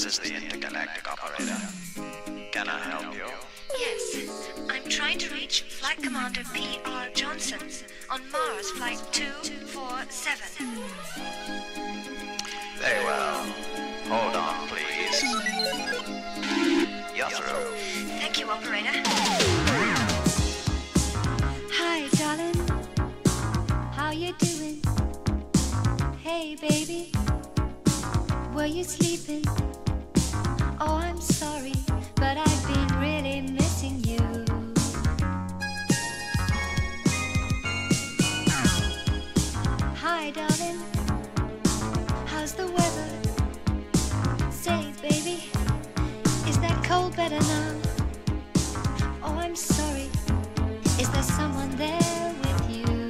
is the intergalactic operator. Can I help you? Yes, I'm trying to reach Flight Commander P.R. Johnson on Mars Flight 247. Very well. Hold on, please. You're through. Thank you, operator. Hi, darling. How you doing? Hey, baby. Were you sleeping? Oh, I'm sorry, but I've been really missing you. Hi, darling. How's the weather? Say, baby, is that cold better now? Oh, I'm sorry. Is there someone there with you?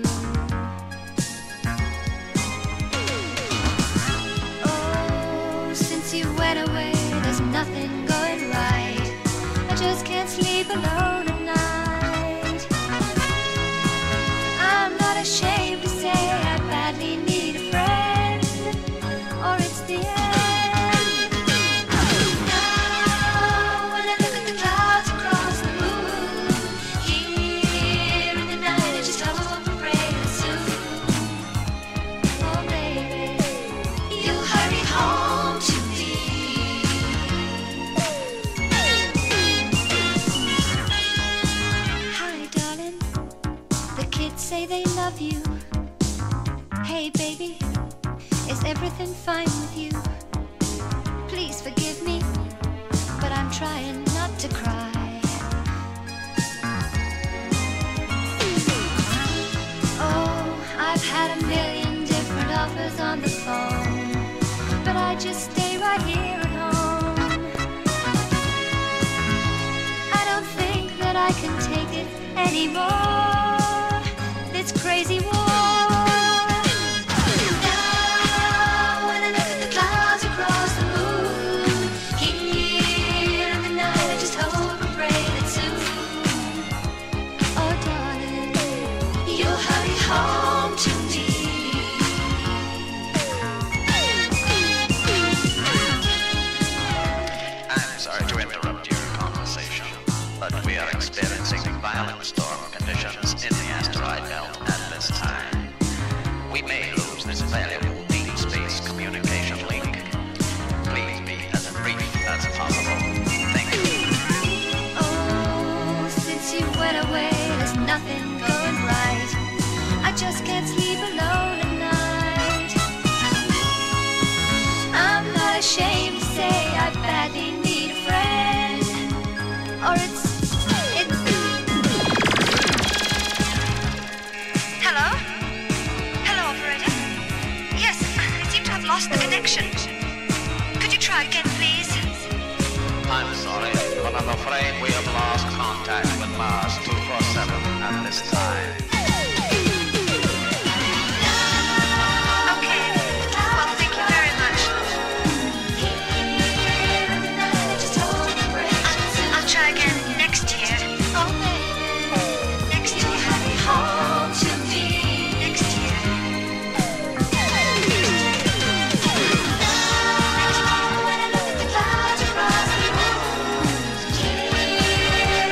Oh, since you went away, there's nothing going right. I just can't sleep alone at night. I'm not ashamed to say I badly need a friend, or it's the end. Now when I look at the clouds across the moon, here in the night I just hope and pray that soon, oh baby, you'll hurry home to me. Hi, darling. The kids say they love you. Hey, baby, is everything fine with you? Please forgive me, but I'm trying not to cry. Oh, I've had a million different offers on the phone, but I just stay right here at home. I don't think that I can take it anymore, this crazy war. Now when I look at the clouds across the moon, here in the night I just hope and pray that soon, oh darling, you'll hurry home to me. I'm sorry to interrupt your conversation, but we are experiencing violent storm conditions in the asteroid belt at this time. We may lose this valuable deep space communication link. Please be as brief as possible. Thank you. Oh, since you went away, there's nothing going right. I just can't sleep alone at night. I'm not ashamed to say I badly need a friend, or it's Hello? Hello, operator? Yes, I seem to have lost the connection. Could you try again, please? I'm sorry, but I'm afraid we have lost contact with Mars 247 at this time. Okay. Well, thank you very much. I'll try again next year. oh baby, Next year. home to me. Next year. When I look at the clouds across the moon, here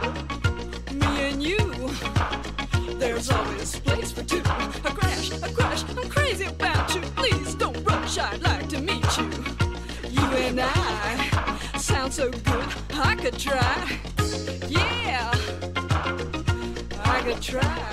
Me and you, there's always place for two. A crash, I'm crazy about you. Please don't rush, I'd like to meet you. You and I sound so good, I could try. Yeah, I could try.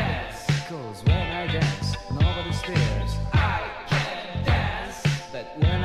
But when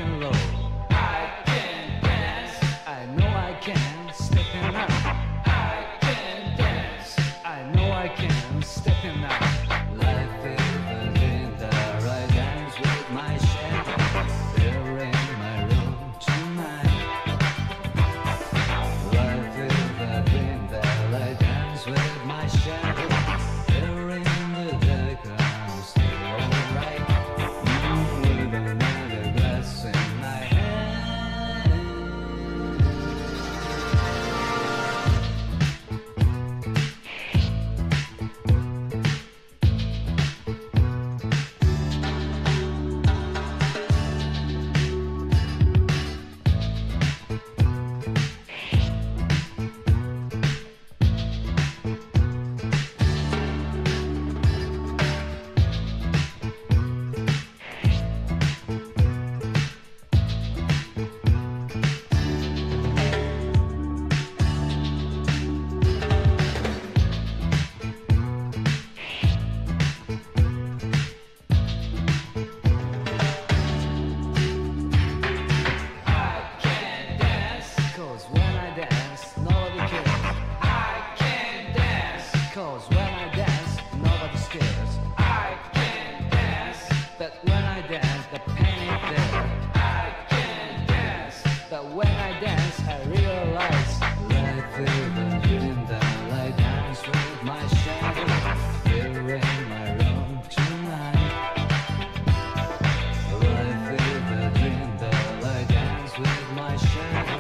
and roll. I can dance. I know I can. Stepping up. I can dance. I know I can. Stepping up. Life is a winter. I dance with my shadow. Here in my room tonight. Life is a winter. I dance with my shadow. Here in the dark, I'm still alright. With another glass in my hand. Cause when I dance, nobody cares. I can dance. Cause when I dance, nobody scares. I can dance. But when I dance, the pain is there. I can dance. But when I dance, I realize life is a dream that I dance with my shadow. Here in my room tonight. Life is a dream that I dance with my shadow.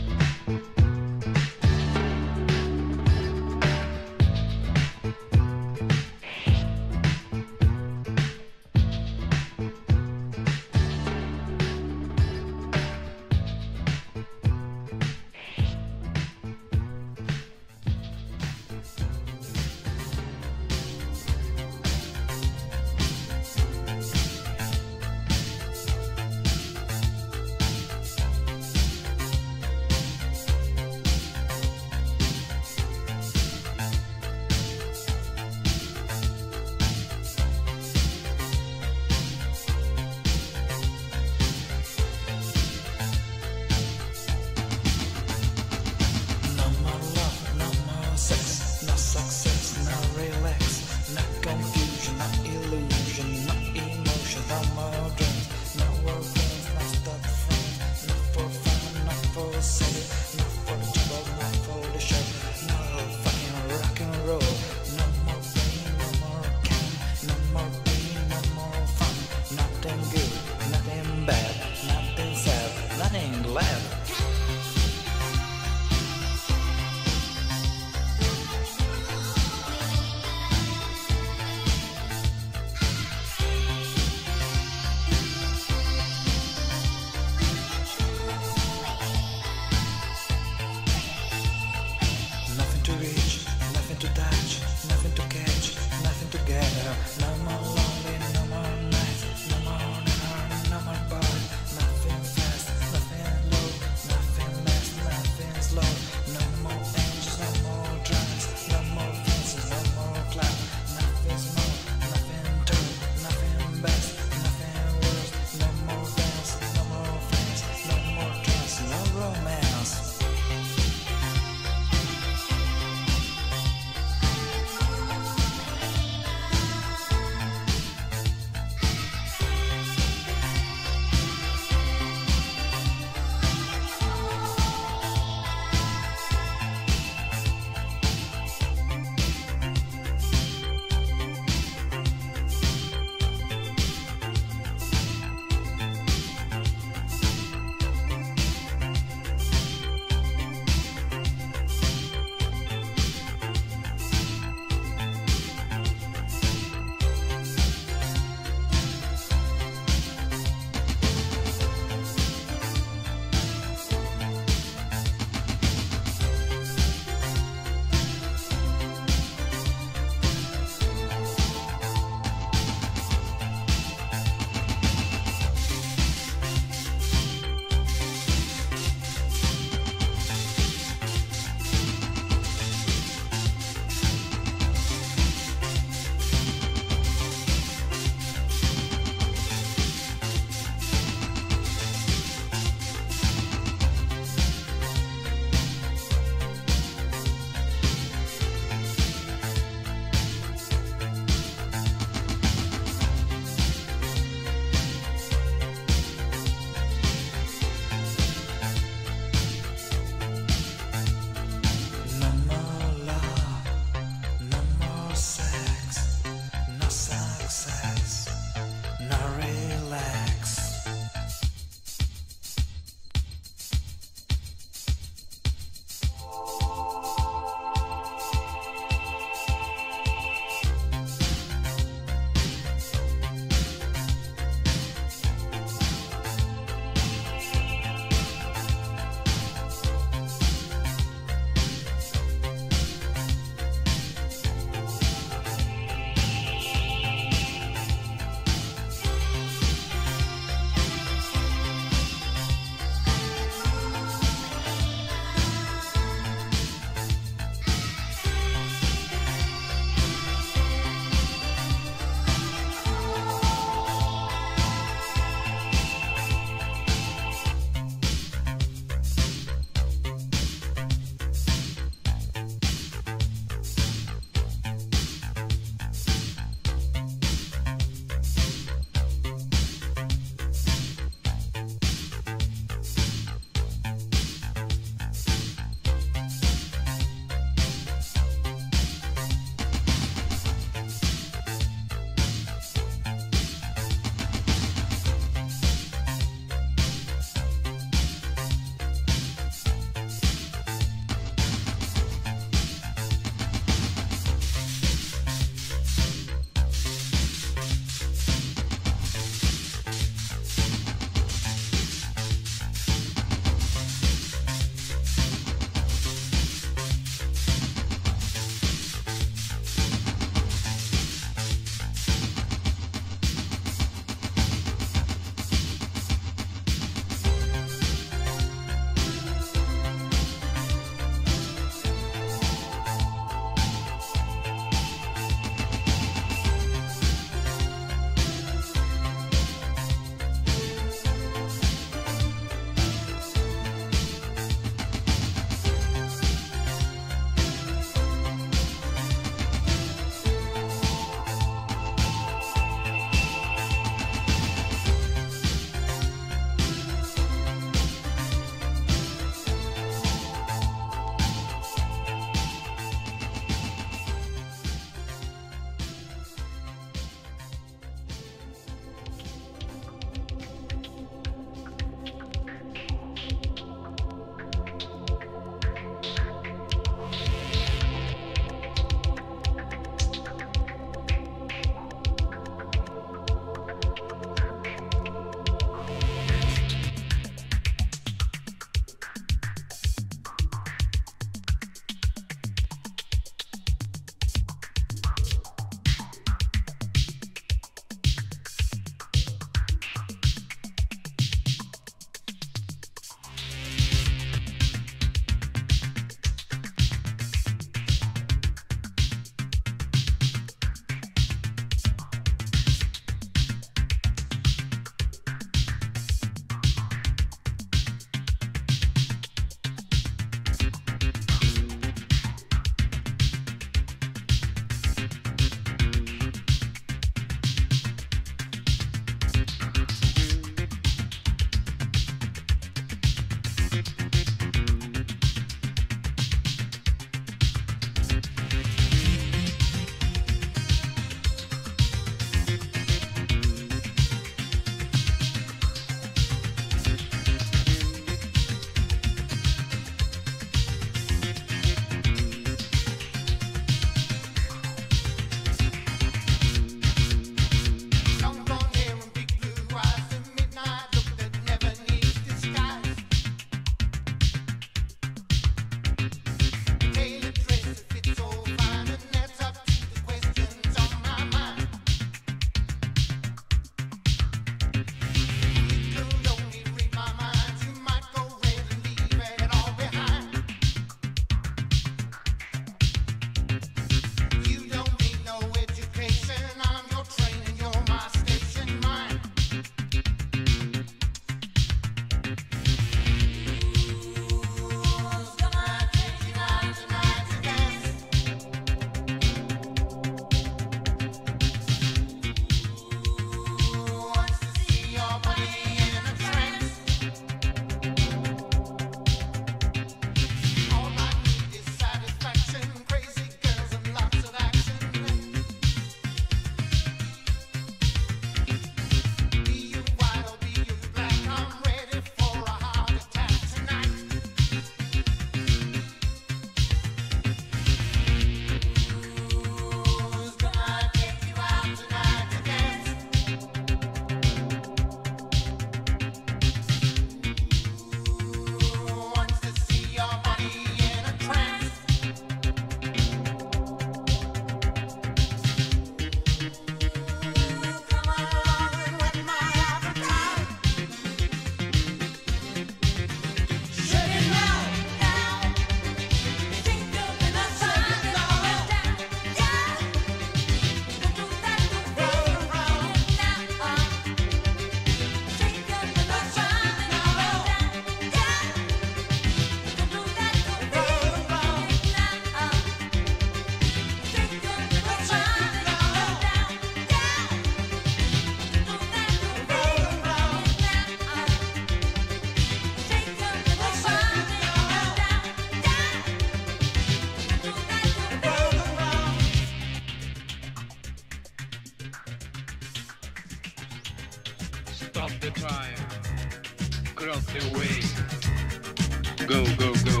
Stop the time. Cross the way. Go, go, go.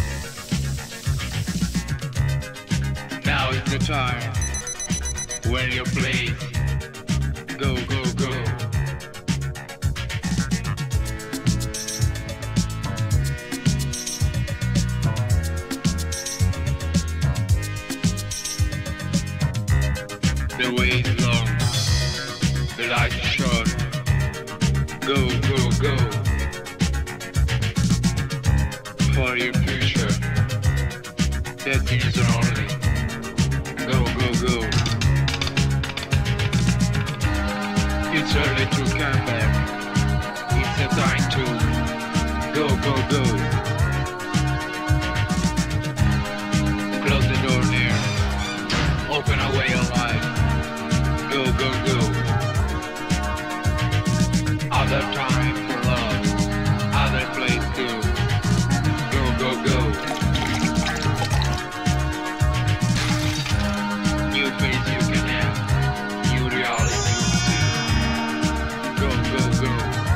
Now is the time when you play. Go, go, go. The way is long, the light is short. Go, go, go. For your future, that is only. Go, go, go. It's early to come back. It's the time to go, go, go. Close the door there. Open away your life. Go, go, go. Other time for love. Other place too. Go, go, go. New face you can have. New reality you see. Go, go, go.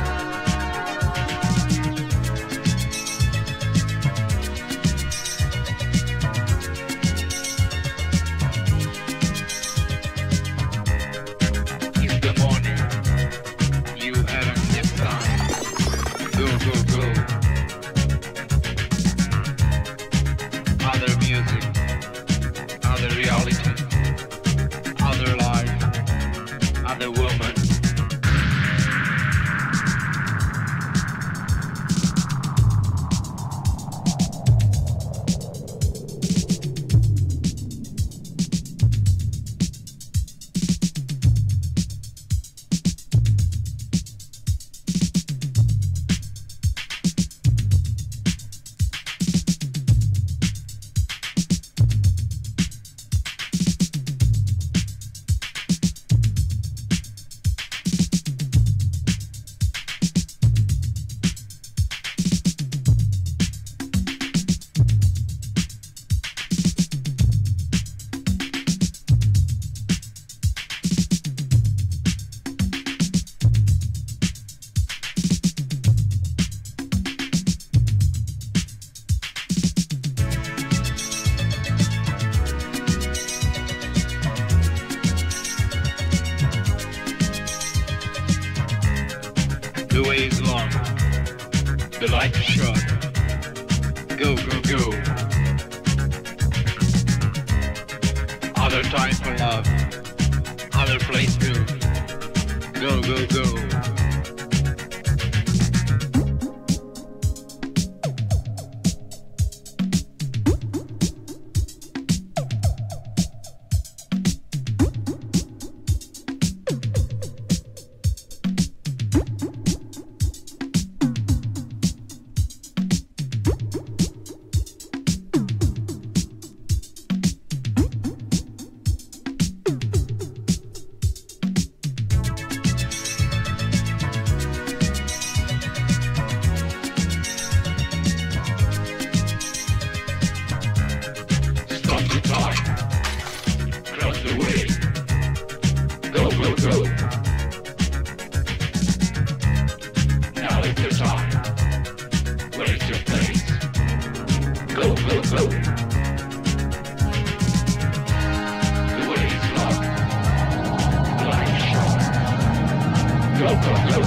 It's the morning. You haven't yet time. Go, go, go. Other music. Other reality. Other life. Other woman. The way is long. The light is short. Go, go, go. Other time for love. Other place too. Go, go, go. Stop the time. Cross the way. Go, go, go. Now is the time. Where is your place? Go, go, go. The way is long. The light is short. Go, go, go.